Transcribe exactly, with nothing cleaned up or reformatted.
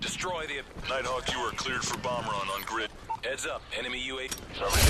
Destroy the... Nighthawk, you are cleared for bomb run on grid. Heads up, enemy U A V. Sorry.